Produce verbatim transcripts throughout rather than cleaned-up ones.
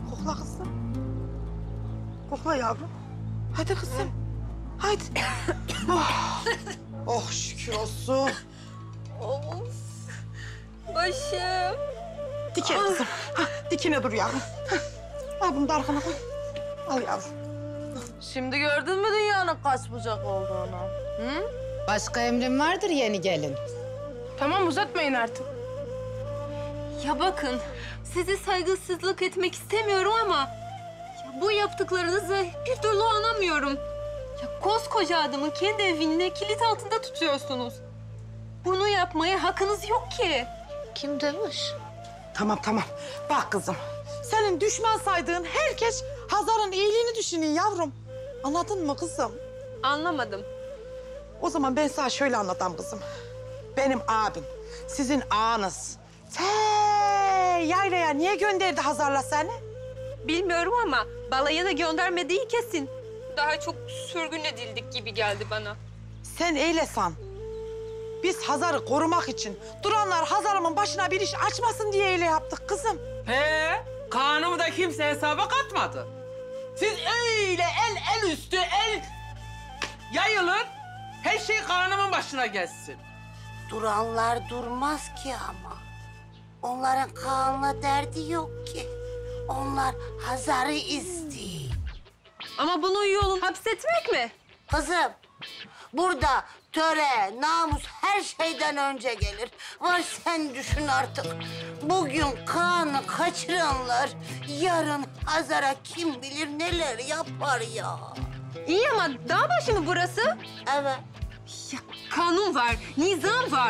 Kokla kızım. Kokla yavrum. Hadi kızım. Hadi. oh. oh şükür olsun. Of. Başım. Dikine kızım. Ha, dikine dur yavrum. Al bunu da arkana koy. Al yavrum. Şimdi gördün mü dünyanın kaç bucak olduğunu? Hı? Başka emrin vardır yeni gelin. Tamam uzatmayın artık. Ya bakın, sizi saygısızlık etmek istemiyorum ama... Ya bu yaptıklarınızı bir türlü anlamıyorum. Ya koskoca adamı kendi evine kilit altında tutuyorsunuz. Bunu yapmaya hakkınız yok ki. Kim demiş? Tamam tamam. Bak kızım. Senin düşman saydığın herkes Hazar'ın iyiliğini düşünüyor yavrum. Anladın mı kızım? Anlamadım. O zaman ben sana şöyle anlatayım kızım. Benim abim, sizin ağanız. Te yaylaya niye gönderdi Hazar'la seni? Bilmiyorum ama balayı da göndermediği kesin. Daha çok sürgün edildik gibi geldi bana. Sen eyle san. Biz Hazar'ı korumak için duranlar Hazar'ımın başına bir iş açmasın diye öyle yaptık kızım. He, kanımı da kimse hesaba katmadı. Siz öyle el el üstü el yayılın, her şey kanımın başına gelsin. Duranlar durmaz ki ama. Onların Kaan'la derdi yok ki. Onlar Hazar'ı istiyor. Ama bunun yolu hapsetmek mi? Kızım, burada töre, namus her şeyden önce gelir. Var sen düşün artık. Bugün Kaan'ı kaçıranlar yarın Hazar'a kim bilir neler yapar ya. İyi ama dağ başı mı burası? Evet. Ya kanun var, nizam var.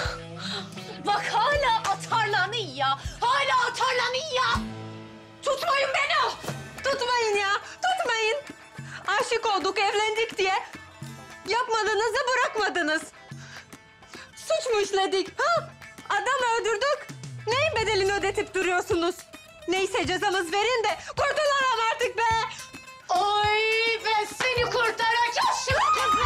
Bak hala atarlanıyor ya. Hala atarlanıyor ya. Tutmayın beni. Tutmayın ya, tutmayın. Aşık olduk, evlendik diye yapmadığınızı bırakmadınız. Suç mu işledik? Ha? Adam öldürdük. Neyin bedelini ödetip duruyorsunuz? Neyse cezamız verin de kurtulalım artık be. Oy ben seni kurtaracağım şimdi.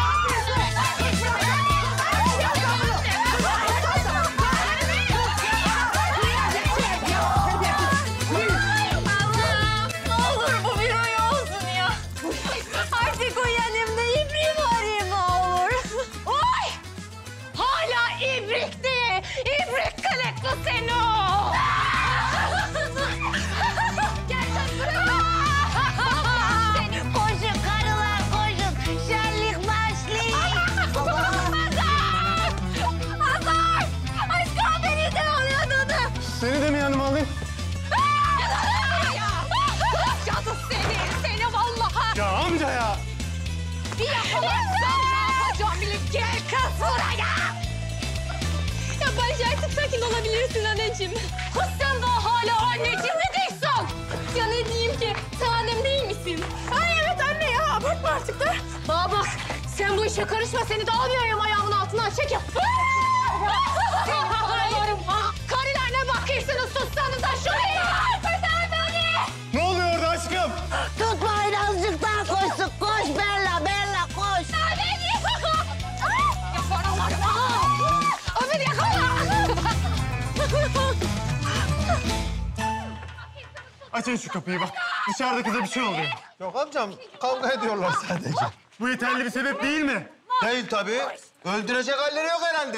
Allah'ım ne olur bu bir rüya olsun ya. Artık uyanayım da ibriğimi arayayım ne olur. Oy! Hala ibrik diye. İbrik kılıklı seni o. Gel kız buraya. Koşun karılar koşun. Şenlik başlıyor. Hazar! Hazar! Aşkım beni de alıyordun. Seni de mi yanıma alayım? Cadı seni, seni vallahi. Ya amca ya! Bir yakalarsam ne yapacağım bilip gel kız buraya. Ya bence artık sakin olabilirsin anneciğim. Kız sen daha hala anneciğim mi değilsin? Ya ne diyeyim ki? Sen annem değil misin? Ay evet anne ya, abartma artık da. Bana bak, sen bu işe karışma, seni de almayayım ayağımın altından, çekil. Seni bağırırım ha. Karılar ne bakıyorsunuz, sussanız da şuraya. Kurtar beni. Ne oluyor orada aşkım? Tutmayın azıcık daha koşsun. Koş Bella, Bella koş. Beni yakalalarım ha. O beni yakala. Açın şu kapıyı bak. Dışarıda kıza bir şey oluyor. Yok amcam, kavga ediyorlar sadece. Bu yeterli bir sebep değil mi? Değil tabii. Öldürecek halleri yok herhalde.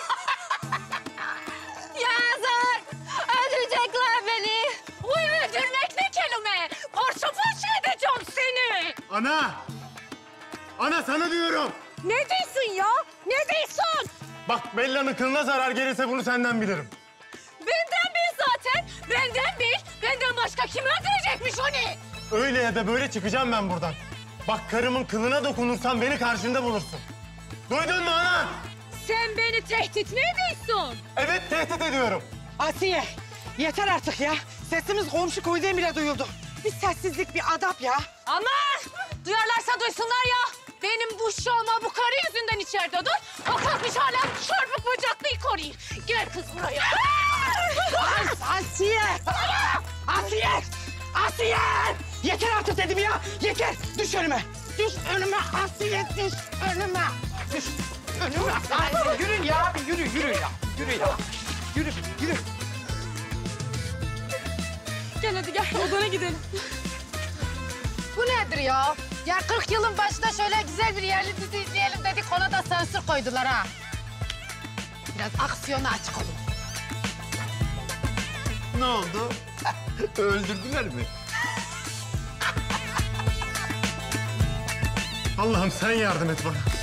Ya Hazar, öldürecekler beni. Bu öldürmek ne kelime? Parça parça edeceğim seni. Ana! Ana sana diyorum. Ne diyorsun ya? Ne diyorsun? Bak Bella'nın kılına zarar gelirse bunu senden bilirim. Benden bil zaten. Benden bil. Benden başka kim öldürecekmiş onu? Öyle ya da böyle çıkacağım ben buradan. Bak karımın kılına dokunursan beni karşında bulursun. Duydun mu ana? Sen beni tehdit mi ediyorsun? Evet tehdit ediyorum. Asiye yeter artık ya. Sesimiz komşu köyden bile duyuldu. Bir sessizlik, bir adap ya. Aman! Duyarlarsa duysunlar ya. Benim bu şalma bu karı yüzünden içeride dur. O kalkmış hala çarpık bacaklıyı koruyor. Gel kız buraya. Asiye! Asiye! Asiye! Yeter artık dedim ya. Yeter. Düş önüme. Düş önüme Asiye. Düş önüme. Düş önüme. Asiye yürü ya. Bir yürü yürü ya. Yürü ya. Yürü yürü. gel hadi gel odana gidelim. Bu nedir ya? Ya kırk yılın başında şöyle güzel bir yerli dizi izleyelim dedik, ona da sansür koydular ha. Biraz aksiyona açık olun. Ne oldu? Öldürdüler mi? Allah'ım sen yardım et bana.